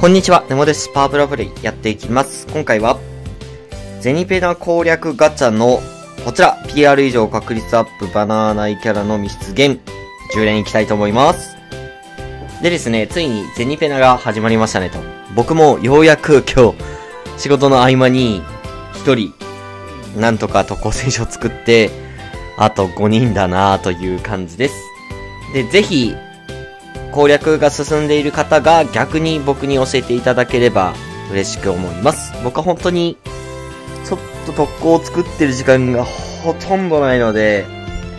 こんにちは、ネモです。パワープロプレイやっていきます。今回は、ゼニペナ攻略ガチャの、こちら、PR 以上確率アップバナー内キャラの密出現、10連いきたいと思います。でですね、ついにゼニペナが始まりましたねと。僕もようやく今日、仕事の合間に、一人、なんとか特攻選手を作って、あと5人だなぁという感じです。で、ぜひ、攻略が進んでいる方が逆に僕に教えていただければ嬉しく思います。僕は本当にちょっと特攻を作ってる時間がほとんどないので、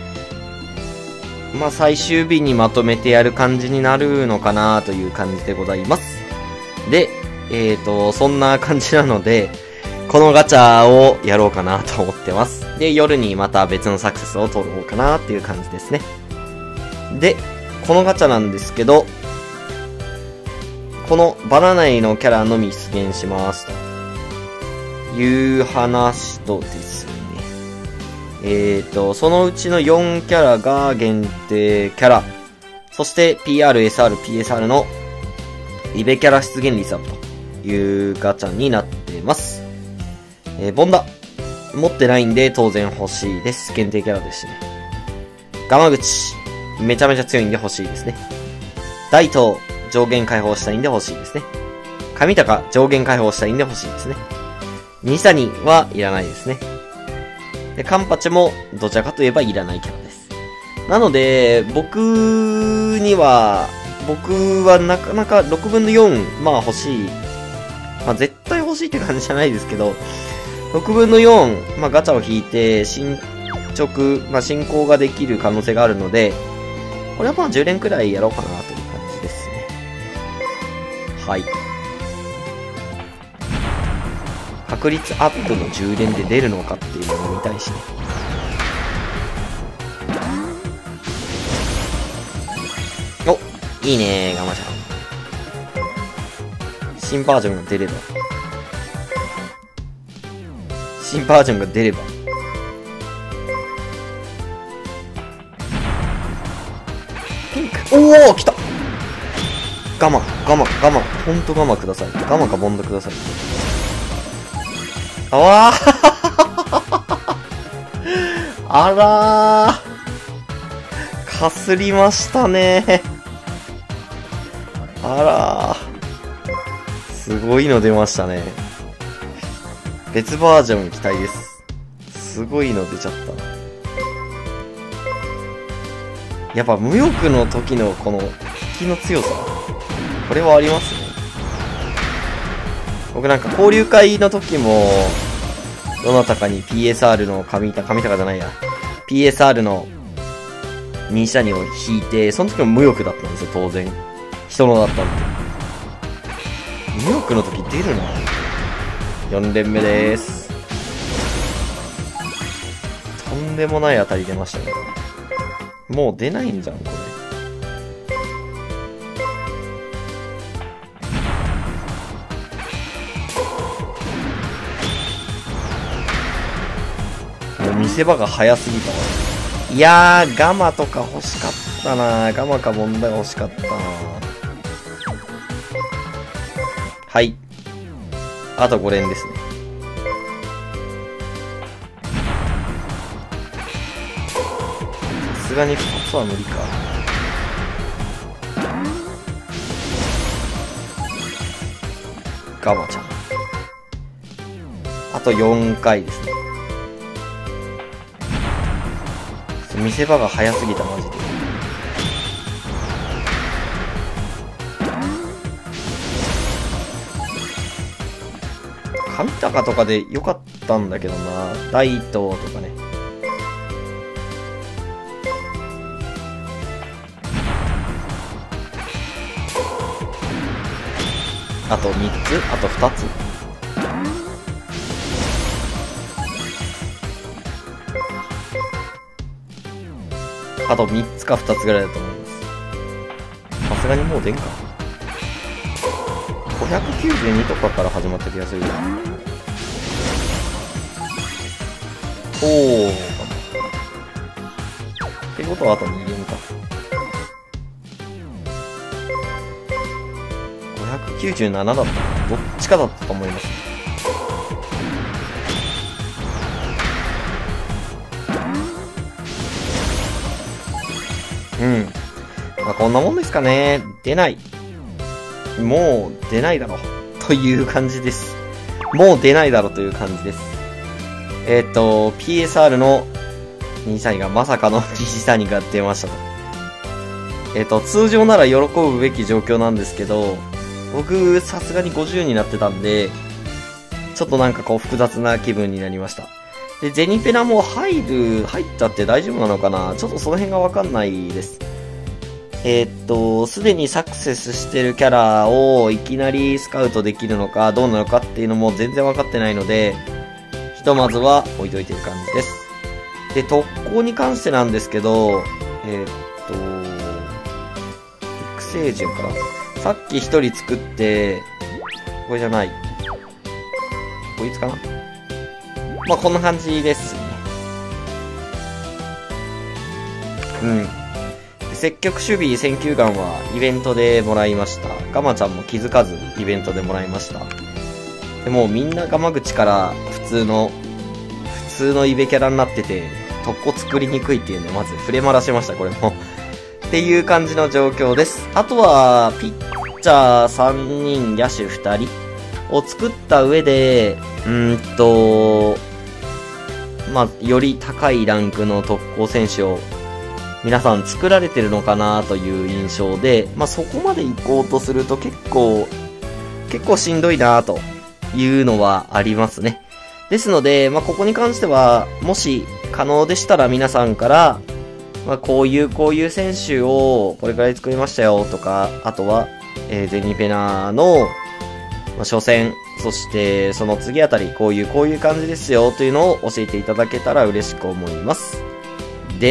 まあ最終日にまとめてやる感じになるのかなという感じでございます。で、そんな感じなので、このガチャをやろうかなと思ってます。で、夜にまた別のサクセスを取ろうかなっていう感じですね。で、このガチャなんですけど、このバナナ内のキャラのみ出現しますという話とですね、そのうちの4キャラが限定キャラ、そして PR、SR、PSR のイベキャラ出現率アップというガチャになっています。ボンダ持ってないんで当然欲しいです。限定キャラですしね。ガマ口めちゃめちゃ強いんで欲しいですね。大東上限解放したいんで欲しいですね。上高上限解放したいんで欲しいですね。ニサニはいらないですね。で、カンパチもどちらかといえばいらないキャラです。なので、僕はなかなか6分の4、まあ欲しい。まあ絶対欲しいって感じじゃないですけど、6分の4、まあガチャを引いて進行ができる可能性があるので、これはまあ10連くらいやろうかなという感じですね。はい。確率アップの10連で出るのかっていうのを見たいしね。お、いいねー、ガマちゃん。新バージョンが出れば。新バージョンが出れば。おー来たガマほんとガマください。ガマかボンドください。あわーあらーかすりましたねあらーすごいの出ましたね。別バージョン期待です。すごいの出ちゃった。やっぱ無欲の時のこの引きの強さ、これはありますね。僕なんか交流会の時も、どなたかに PSR の上高じゃないや、PSR の2シャニを引いて、その時も無欲だったんですよ、当然。人のだったんで。無欲の時出るな。4連目でーす。とんでもない当たり出ましたね。もう出ないんじゃん、これ。もう見せ場が早すぎたわ。いやー、ガマとか欲しかったな。ガマかボンダが欲しかったな。はい。あと5連ですね。さすがに2つは無理か。ガマちゃん。あと4回ですね。見せ場が早すぎた、マジで。上高とかでよかったんだけどな。大東とかね。あと3つあと2つあと3つか2つぐらいだと思います。さすがにもう出んか。592とかから始まった気がする。おー。ってことはあと2連か。 97だった。どっちかだったと思います。うん。まあ、こんなもんですかね。出ない。もう出ないだろ。という感じです。もう出ないだろという感じです。PSR の232がまさかの232が出ましたと。通常なら喜ぶべき状況なんですけど、僕、さすがに50になってたんで、ちょっとなんかこう複雑な気分になりました。で、ゼニペナも入っちゃって大丈夫なのかな？ちょっとその辺がわかんないです。すでにサクセスしてるキャラをいきなりスカウトできるのかどうなのかっていうのも全然わかってないので、ひとまずは置いといてる感じです。で、特攻に関してなんですけど、育成順かな。さっき一人作って、これじゃない。こいつかな？まあ、こんな感じですね。うん。積極守備選球眼はイベントでもらいました。ガマちゃんも気づかずイベントでもらいました。でもみんなガマ口から普通のイベキャラになってて、特攻作りにくいっていうのをまず触れまらしました、これも。っていう感じの状況です。あとは、ピッチャー3人、野手2人を作った上で、まあ、より高いランクの特攻選手を皆さん作られてるのかなという印象で、まあ、そこまで行こうとすると結構しんどいなというのはありますね。ですので、まあ、ここに関しては、もし可能でしたら皆さんから、まあ、こういう選手をこれくらい作りましたよとか、あとは、ゼニペナの、まあ、初戦、そしてその次あたり、こういう感じですよというのを教えていただけたら嬉しく思います。で、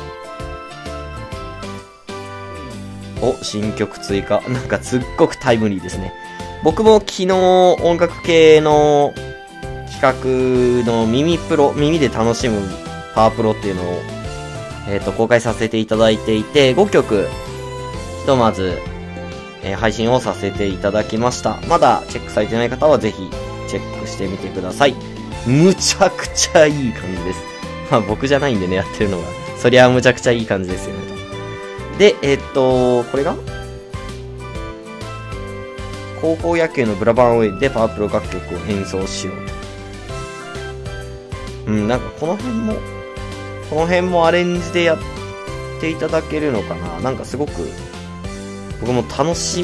新曲追加。なんかすっごくタイムリーですね。僕も昨日音楽系の企画の耳で楽しむパワープロっていうのを、公開させていただいていて、5曲、ひとまず、配信をさせていただきました。まだチェックされてない方はぜひチェックしてみてください。むちゃくちゃいい感じです。まあ僕じゃないんでね、やってるのが。そりゃむちゃくちゃいい感じですよね。で、これが高校野球のブラバンウェイでパワープロ楽曲を演奏しよう。なんかこの辺もアレンジでやっていただけるのかな。なんかすごく、僕もすごく楽し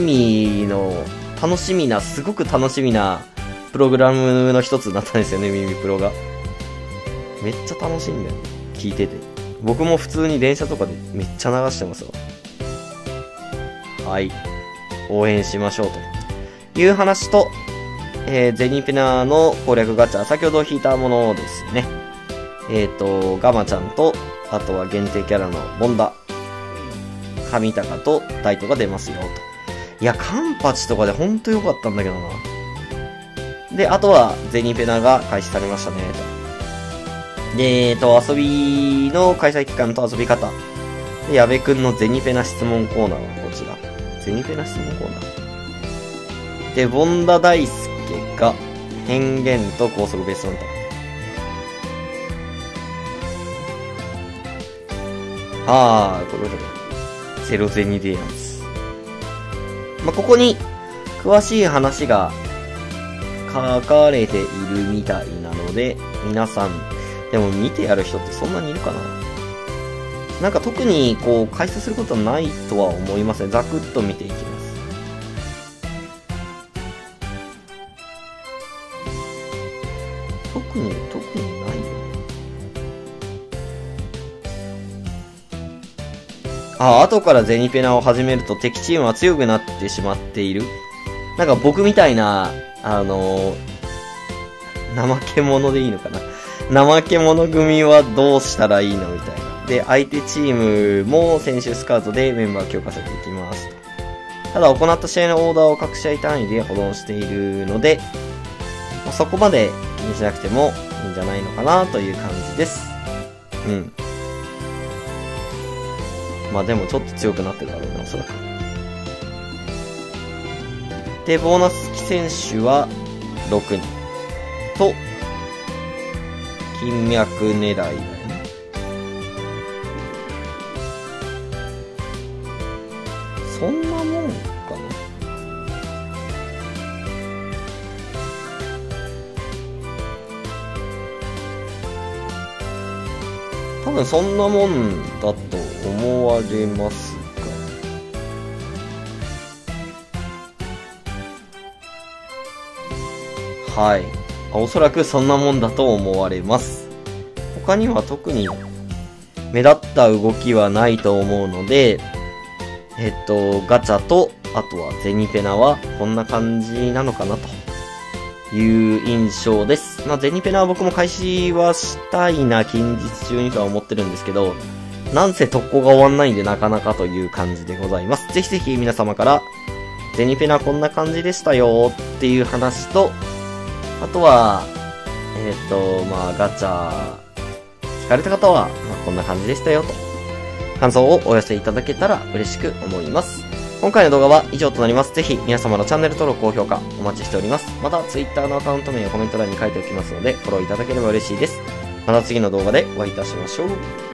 みなプログラムの一つだったんですよね、耳プロが。めっちゃ楽しいんだよね、聞いてて。僕も普通に電車とかでめっちゃ流してますわ。はい。応援しましょうという話と、ゼニペナの攻略ガチャ、先ほど引いたものですね。ガマちゃんと、あとは限定キャラのボンダ、上高とダイトが出ますよと。いや、カンパチとかでほんと良かったんだけどな。で、あとはゼニペナが開始されましたねと。で、遊びの開催期間と遊び方。で、矢部くんのゼニペナ質問コーナーはこちら。ゼニペナ質問コーナー。で、ボンダ大輔が変幻と高速ベースワンター。これゼロゼニでやつ。まあ、ここに詳しい話が書かれているみたいなので、皆さん、でも見てやる人ってそんなにいるかな？なんか特にこう解説することはないとは思いますね。ざくっと見ていきます。特にないよ。後からゼニペナを始めると敵チームは強くなってしまっている。なんか僕みたいな、怠け者でいいのかな。怠け者組はどうしたらいいのみたいな。で、相手チームも選手スカウトでメンバー強化されていきますと。ただ行った試合のオーダーを各試合単位で保存しているので、そこまで気にしなくてもいいんじゃないのかなという感じです。まあでもちょっと強くなってるだろうね、おそらく。 で、ボーナス付き選手は6人。と、金脈狙いだよね。そんなもんかな。多分そんなもんだと思われますが。はい。おそらくそんなもんだと思われます。他には特に目立った動きはないと思うので、ガチャと、あとはゼニペナはこんな感じなのかなという印象です。まあ、ゼニペナは僕も開始はしたいな、近日中にとは思ってるんですけど、なんせ特攻が終わんないんでなかなかという感じでございます。ぜひぜひ皆様から、ゼニペナこんな感じでしたよっていう話と、あとは、まあ、ガチャ、聞かれた方は、まあ、こんな感じでしたよと、感想をお寄せいただけたら嬉しく思います。今回の動画は以上となります。ぜひ皆様のチャンネル登録、高評価お待ちしております。また Twitter のアカウント名やコメント欄に書いておきますので、フォローいただければ嬉しいです。また次の動画でお会いいたしましょう。